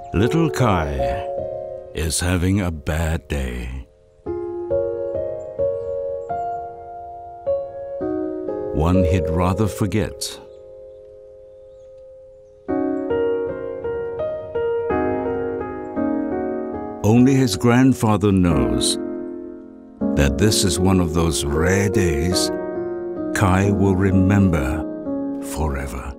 Little Kai is having a bad day. One he'd rather forget. Only his grandfather knows that this is one of those rare days Kai will remember forever.